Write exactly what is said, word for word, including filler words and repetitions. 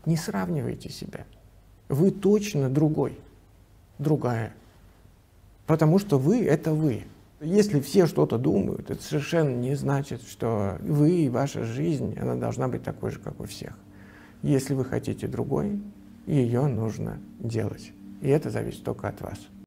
Не сравнивайте себя. Вы точно другой, другая. Потому что вы — это вы. Если все что-то думают, это совершенно не значит, что вы и ваша жизнь, она должна быть такой же, как у всех. Если вы хотите другой, ее нужно делать. И это зависит только от вас.